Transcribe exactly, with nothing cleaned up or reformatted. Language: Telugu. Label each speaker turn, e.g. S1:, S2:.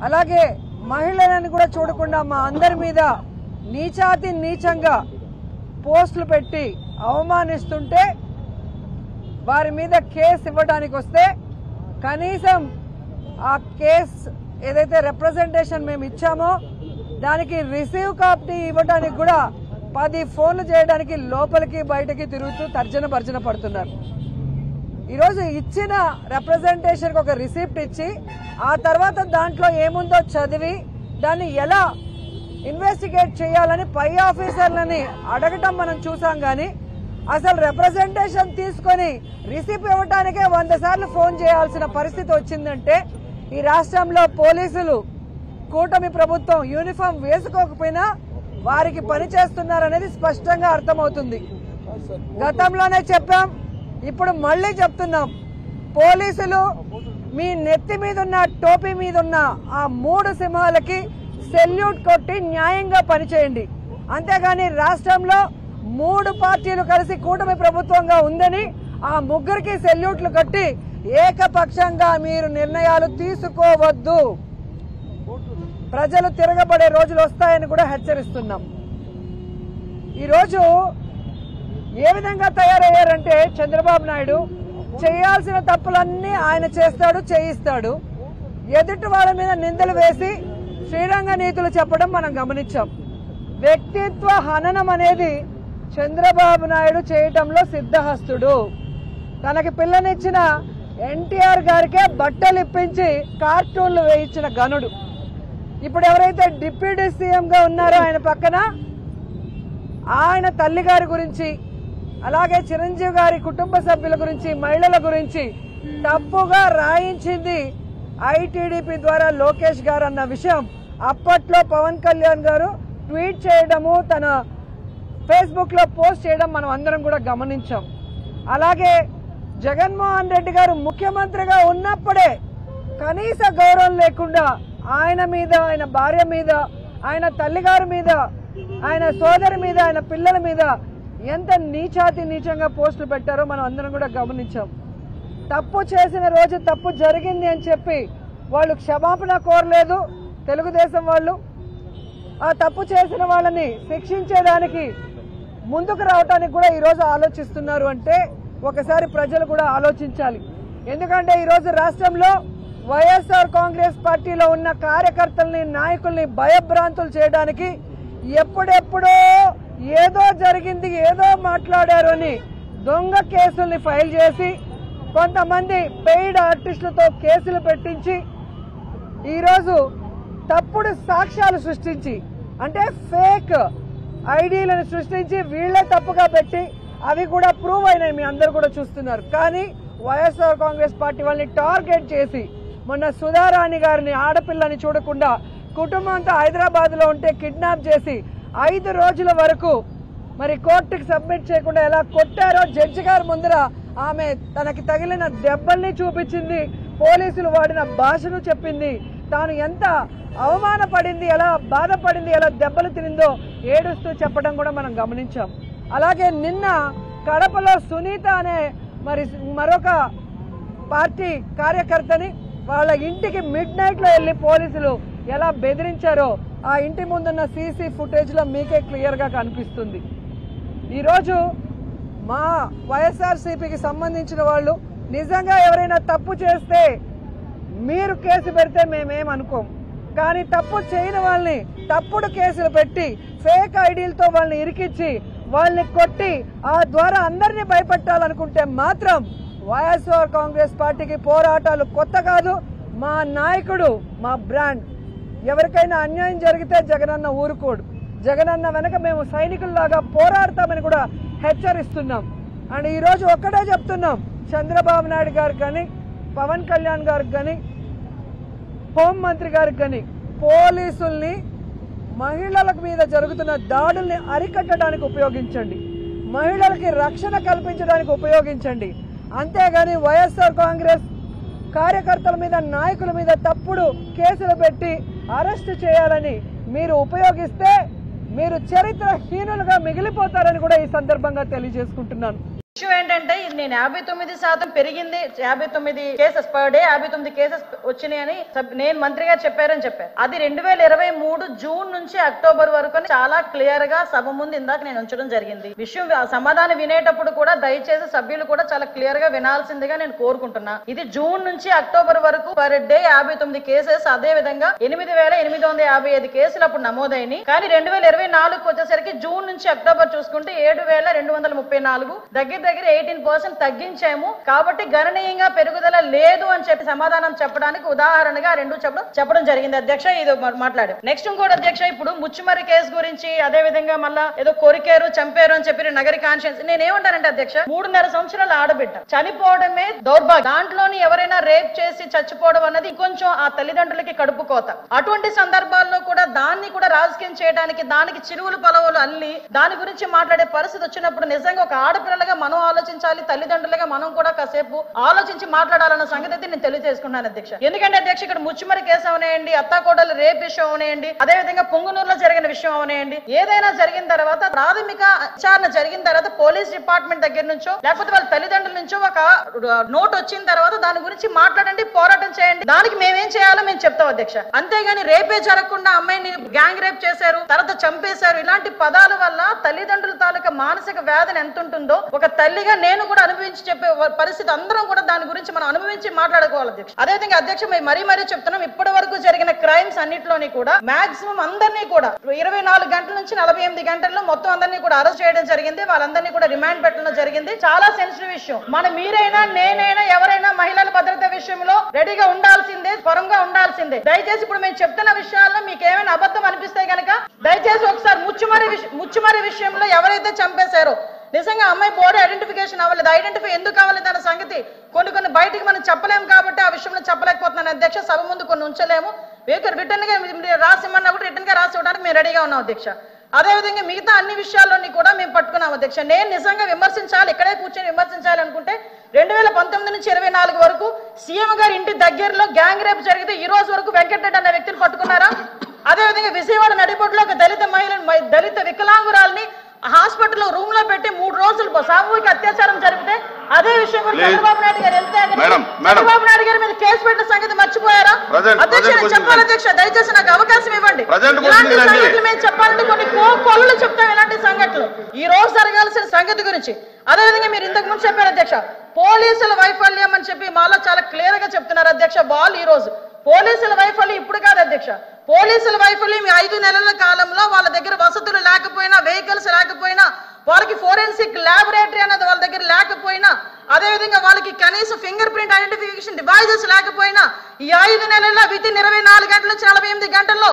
S1: అలాగే మహిళలను కూడా చూడకుండా మా అందరి మీద నీచాతి నీచంగా పోస్టులు పెట్టి అవమానిస్తుంటే వారి మీద కేసు ఇవ్వడానికి వస్తే కనీసం ఆ కేసు ఏదైతే రిప్రజెంటేషన్ మేము ఇచ్చామో దానికి రిసీవ్ కాపీ ఇవ్వడానికి కూడా పది ఫోన్లు చేయడానికి లోపలికి బయటకి తిరుగుతూ తర్జన భర్జన పడుతున్నారు. ఈరోజు ఇచ్చిన రిప్రజెంటేషన్కి ఒక రిసిప్ట్ ఇచ్చి ఆ తర్వాత దాంట్లో ఏముందో చదివి దాన్ని ఎలా ఇన్వెస్టిగేట్ చేయాలని పై ఆఫీసర్లని అడగటం మనం చూసాం. కానీ అసలు రిప్రజెంటేషన్ తీసుకొని రిసిప్ట్ ఇవ్వడానికే వంద సార్లు ఫోన్ చేయాల్సిన పరిస్థితి వచ్చిందంటే ఈ రాష్ట్రంలో పోలీసులు కూటమి ప్రభుత్వం యూనిఫామ్ వేసుకోకపోయినా వారికి పని చేస్తున్నారనేది స్పష్టంగా అర్థమవుతుంది. గతంలోనే చెప్పాం, ఇప్పుడు మళ్లీ చెప్తున్నాం, పోలీసులు మీ నెత్తి మీదున్న టోపీ మీదున్న ఆ మూడు సింహాలకి సెల్యూట్ కొట్టి న్యాయంగా పనిచేయండి. అంతేగాని రాష్ట్రంలో మూడు పార్టీలు కలిసి కూటమి ప్రభుత్వంగా ఉందని ఆ ముగ్గురికి సెల్యూట్లు కట్టి ఏకపక్షంగా మీరు నిర్ణయాలు తీసుకోవద్దు. ప్రజలు తిరగబడే రోజులు వస్తాయని కూడా హెచ్చరిస్తున్నాం. ఈరోజు ఏ విధంగా తయారయ్యారంటే చంద్రబాబు నాయుడు చేయాల్సిన తప్పులన్నీ ఆయన చేస్తాడు, చేయిస్తాడు. ఎదుటి వాళ్ళ మీద నిందలు వేసి శ్రీరంగ నీతులు చెప్పడం మనం గమనించాం. వ్యక్తిత్వ హననం అనేది చంద్రబాబు నాయుడు చేయటంలో సిద్ధహస్తుడు. తనకి పిల్లనిచ్చిన ఎన్టీఆర్ గారికే బట్టలు ఇప్పించి కార్టూన్లు వేయించిన గనుడు. ఇప్పుడు ఎవరైతే డిప్యూటీ సీఎం గా ఉన్నారో ఆయన పక్కన ఆయన తల్లి గారి గురించి, అలాగే చిరంజీవి గారి కుటుంబ సభ్యుల గురించి, మహిళల గురించి తప్పుగా రాయించింది ఐటీడీపీ ద్వారా లోకేష్ గారు అన్న విషయం అప్పట్లో పవన్ కళ్యాణ్ గారు ట్వీట్ చేయడము, తన ఫేస్బుక్ లో పోస్ట్ చేయడం మనం అందరం కూడా గమనించాం. అలాగే జగన్మోహన్ రెడ్డి గారు ముఖ్యమంత్రిగా ఉన్నప్పుడే కనీస గౌరవం లేకుండా ఆయన మీద, ఆయన భార్య మీద, ఆయన తల్లిగారి మీద, ఆయన సోదరి మీద, ఆయన పిల్లల మీద ఎంత నీచాతి నీచంగా పోస్టులు పెట్టారో మనం అందరం కూడా గమనించాం. తప్పు చేసిన రోజు తప్పు జరిగింది అని చెప్పి వాళ్ళు క్షమాపణ కోరలేదు తెలుగుదేశం వాళ్ళు. ఆ తప్పు చేసిన వాళ్ళని శిక్షించేదానికి ముందుకు రావడానికి కూడా ఈరోజు ఆలోచిస్తున్నారు అంటే ఒకసారి ప్రజలు కూడా ఆలోచించాలి. ఎందుకంటే ఈరోజు రాష్ట్రంలో వైఎస్ఆర్ కాంగ్రెస్ పార్టీలో ఉన్న కార్యకర్తల్ని, నాయకుల్ని భయభ్రాంతులు చేయడానికి ఎప్పుడెప్పుడో ఏదో జరిగింది, ఏదో మాట్లాడారు అని దొంగ కేసుల్ని ఫైల్ చేసి కొంతమంది పెయిడ్ ఆర్టిస్టులతో కేసులు పెట్టించి ఈరోజు తప్పుడు సాక్ష్యాలు సృష్టించి, అంటే ఫేక్ ఐడీలను సృష్టించి వీళ్లే తప్పుగా పెట్టి అవి కూడా ప్రూవ్ అయినాయి, మీ అందరు కూడా చూస్తున్నారు. కానీ వైఎస్ఆర్ కాంగ్రెస్ పార్టీ వాళ్ళని టార్గెట్ చేసి మొన్న సుధారాణి గారిని, ఆడపిల్లని చూడకుండా కుటుంబంతో హైదరాబాద్ లో ఉంటే కిడ్నాప్ చేసి ఐదు రోజుల వరకు మరి కోర్టుకి సబ్మిట్ చేయకుండా ఎలా కొట్టారో జడ్జి గారి ముందర ఆమె తనకి తగిలిన దెబ్బల్ని చూపించింది, పోలీసులు వాడిన భాషను చెప్పింది, తాను ఎంత అవమానపడింది, ఎలా బాధపడింది, ఎలా దెబ్బలు తినిందో ఏడుస్తూ చెప్పడం కూడా మనం గమనించాం. అలాగే నిన్న కడపలో సునీత అనే మరి మరొక పార్టీ కార్యకర్తని వాళ్ళ ఇంటికి మిడ్ నైట్ లో వెళ్లి పోలీసులు ఎలా బెదిరించారో ఆ ఇంటి ముందున్న సీసీ ఫుటేజ్ లో మీకే క్లియర్ గా కనిపిస్తుంది. ఈరోజు మా వైఎస్ఆర్సీపీకి సంబంధించిన వాళ్ళు నిజంగా ఎవరైనా తప్పు చేస్తే మీరు కేసు పెడితే మేమేమనుకోం. కానీ తప్పు చేయని వాళ్ళని తప్పుడు కేసులు పెట్టి ఫేక్ ఐడీలతో వాళ్ళని ఇరికిచ్చి వాళ్ళని కొట్టి ఆ ద్వారా అందరినీ భయపెట్టాలనుకుంటే మాత్రం వైఎస్ఆర్ కాంగ్రెస్ పార్టీకి పోరాటాలు కొత్త కాదు. మా నాయకుడు, మా బ్రాండ్. ఎవరికైనా అన్యాయం జరిగితే జగనన్న ఊరుకోడు. జగనన్న వెనక మేము సైనికుల్లాగా పోరాడతామని కూడా హెచ్చరిస్తున్నాం. అండ్ ఈరోజు ఒక్కటే చెప్తున్నాం, చంద్రబాబు నాయుడు గారికి కానీ, పవన్ కళ్యాణ్ గారికి కానీ, హోంమంత్రి గారికి కానీ పోలీసుల్ని మహిళల మీద జరుగుతున్న దాడుల్ని అరికట్టడానికి ఉపయోగించండి, మహిళలకి రక్షణ కల్పించడానికి ఉపయోగించండి. అంతేగాని వైఎస్ఆర్ కాంగ్రెస్ కార్యకర్తల మీద, నాయకుల మీద తప్పుడు కేసులు పెట్టి అరెస్ట్ చేయాలని మీరు ఉపయోగిస్తే మీరు చరిత్రహీనులుగా మిగిలిపోతారని కూడా ఈ సందర్భంగా తెలియజేసుకుంటున్నాను.
S2: ఇష్యూ ఏంటంటే నేను యాభై తొమ్మిది శాతం పెరిగింది, యాభై తొమ్మిది కేసెస్ పర్ డే యాభై తొమ్మిది కేసెస్ వచ్చినాయని నేను మంత్రి గారు చెప్పారని చెప్పారు. అది రెండు వేల ఇరవై మూడు జూన్ నుంచి అక్టోబర్ వరకు చాలా క్లియర్ గా సభ ముందు ఇందాక నేను ఉంచడం జరిగింది. విషయం సమాధానం వినేటప్పుడు కూడా దయచేసి సభ్యులు కూడా చాలా క్లియర్ గా వినాల్సిందిగా నేను కోరుకుంటున్నా. ఇది జూన్ నుంచి అక్టోబర్ వరకు పర్ డే యాభై తొమ్మిది కేసెస్, అదే విధంగా ఎనిమిది వేల ఎనిమిది వందల యాభై ఐదు కేసులు అప్పుడు నమోదైనవి. కానీ రెండు వేల ఇరవై నాలుగు వచ్చేసరికి జూన్ నుంచి అక్టోబర్ చూసుకుంటే ఏడు వేల రెండు వందల ముప్పై నాలుగు దగ్గర దగ్గర ఎయిటీన్ పర్సెంట్ తగ్గించాము. కాబట్టి గణనీయంగా పెరుగుదల లేదు అని చెప్పి సమాధానం చెప్పడానికి ఉదాహరణగా రెండు చెప్పడం చెప్పడం జరిగింది అధ్యక్ష. ఇది మాట్లాడారు. నెక్స్ట్ ఇంకోటి అధ్యక్ష, ఇప్పుడు ముచ్చుమర్రి కేసు గురించి అదే విధంగా మళ్ళా ఏదో కొరికారు చంపారు అని చెప్పి నగరి కాన్షియన్స్. నేనేమంటానంటే అధ్యక్ష, మూడున్నర సంవత్సరాల ఆడబిడ్డ చనిపోవడమే దౌర్భాగ్యం. దాంట్లోని ఎవరైనా రేప్ చేసి చచ్చిపోవడం అన్నది కొంచెం ఆ తల్లిదండ్రులకి కడుపు కోత. అటువంటి సందర్భాల్లో కూడా దాన్ని కూడా రాజకీయం చేయడానికి, దానికి చిరువులు పలవులు అల్లి దాని గురించి మాట్లాడే పరిస్థితి వచ్చినప్పుడు నిజంగా ఒక ఆడపిల్లలుగా మనం ఆలోచించాలి, తల్లిదండ్రులుగా మనం కూడా కాసేపు ఆలోచించి మాట్లాడాలన్న సంగతి అయితే నేను తెలియజేసుకున్నాను అధ్యక్ష. ఎందుకంటే అధ్యక్ష, ఇక్కడ ముచ్చుమరి కేసు అవనేయండి, అత్తాకోడలు రేప్ విషయం అవనేయండి, అదే విధంగా పొంగునూరులో జరిగిన విషయం అవనేయండి, ఏదైనా జరిగిన తర్వాత ప్రాథమిక విచారణ జరిగిన తర్వాత పోలీస్ డిపార్ట్మెంట్ దగ్గర నుంచో లేకపోతే వాళ్ళ తల్లిదండ్రుల నుంచో ఒక నోట్ వచ్చిన తర్వాత దాని గురించి మాట్లాడండి, పోరాటం చేయండి. దానికి మేమేం చేయాలో మేము చెప్తాం అధ్యక్ష. అంతేగాని రేపే జరగకుండా అమ్మాయిని గ్యాంగ్ రేప్ చేశారు, తర్వాత చంపేశారు, ఇలాంటి పదాల వల్ల తల్లిదండ్రుల తాలూకా మానసిక వేదన ఎంత ఉంటుందో ఒక తల్లిగా నేను కూడా అనుభవించి చెప్పే పరిస్థితి అందరం కూడా దాని గురించి మనం అనుభవించి మాట్లాడుకోవాలి అధ్యక్ష. అదేవిధంగా అధ్యక్ష, మేము మరీ మరీ చెప్తున్నాం, ఇప్పటి వరకు జరిగిన క్రైమ్స్ అన్నింటిలోని కూడా మాక్సిమం అందరినీ కూడా ఇరవై నాలుగు గంటల నుంచి నలభై ఎనిమిది గంటల్లో మొత్తం అందరినీ కూడా అరెస్ట్ చేయడం జరిగింది. వాళ్ళందరినీ కూడా రిమాండ్ పెట్టడం జరిగింది. చాలా సెన్సిటివ్ విషయం. మన మీరైనా నేనైనా ఎవరైనా మహిళల భద్రత విషయంలో రెడీగా ఉండాల్సిందే, స్వరంగా ఉండాల్సిందే. దయచేసి ఇప్పుడు మేము చెప్తున్న విషయాల్లో మీకు ఏమైనా అబద్ధం అనిపిస్తే కనుక దయచేసి ఒకసారి ముచ్చుమరి ముచ్చుమరి విషయంలో ఎవరైతే చంపేశారో నిజంగా అమ్మాయి బాడీ ఐడెంటిఫికేషన్ అవ్వలేదు, ఐడెంటిఫై ఎందుకు అవ్వలేదు అన్న సంగతి కొన్ని కొన్ని బయటికి మనం చెప్పలేము కాబట్టి ఆ విషయంలో చెప్పలేకపోతున్నాను అధ్యక్ష. సభ ముందు కొన్ని ఉంచలేము, రిటర్న్ గా రాసిమ్మన్నా కూడా రిటర్న్ గా రాసి ఇవ్వడానికి మేము రెడీగా ఉన్నాం అధ్యక్ష. అదేవిధంగా మిగతా అన్ని విషయాల్లోని కూడా మేము పట్టుకున్నాం అధ్యక్ష. నేను నిజంగా విమర్శించాలి, ఇక్కడే కూర్చొని విమర్శించాలి అనుకుంటే రెండు వేల పంతొమ్మిది నుంచి ఇరవై నాలుగు వరకు సీఎం గారి ఇంటి దగ్గరలో గ్యాంగ్ రేప్ జరిగితే ఈ రోజు వరకు వెంకటరెడ్డి అనే వ్యక్తిని పట్టుకున్నారా? అదేవిధంగా విజయవాడ నడిబొడ్లో ఒక దళిత మహిళ దళిత వికలాంగురాల్ని హాస్పిటల్లో రూమ్ లో పెట్టి మూడు రోజులు సామూహిక అత్యాచారం జరిపితే అదే విషయం కూడా చంద్రబాబు నాయుడు గారు వెళ్తే చంద్రబాబు నాయుడు గారి మీద కేసు పెట్టిన సంగతి మర్చిపోయారా అధ్యక్ష? నేను చెప్పాలి అధ్యక్ష, దయచేసి నాకు అవకాశం ఇవ్వండి. ఇలాంటి సంగతులు మేము చెప్పాలంటే కొన్ని కోళ్ళు చెప్తాం. ఇలాంటి సంఘటనలు ఈ రోజు జరగాల్సిన సంగతి గురించి అదేవిధంగా మీరు ఇంతకు ముందు చెప్పారు అధ్యక్ష, పోలీసుల వైఫల్యం అని చెప్పి మాలో చాలా క్లియర్ గా చెప్తున్నారు అధ్యక్ష. వాళ్ళు ఈ రోజు పోలీసుల వైఫల్యం ఇప్పుడు కాదు అధ్యక్ష, పోలీసుల వైఫల్యం ఐదు నెలల కాలంలో వాళ్ళ దగ్గర వసతులు లేకపోయినా, వెహికల్స్ లేకపోయినా, వాళ్ళకి ఫోరెన్సిక్ ల్యాబొరేటరీ అనేది వాళ్ళ దగ్గర లేకపోయినా, అదేవిధంగా వాళ్ళకి కనీసం ఫింగర్ ప్రింట్ ఐడెంటిఫికేషన్ డివైజెస్ లేకపోయినా ఈ ఐదు నెలల్లో విత్ ఇన్ ఇరవై నాలుగు గంటల నుంచి నలభై ఎనిమిది గంటల్లో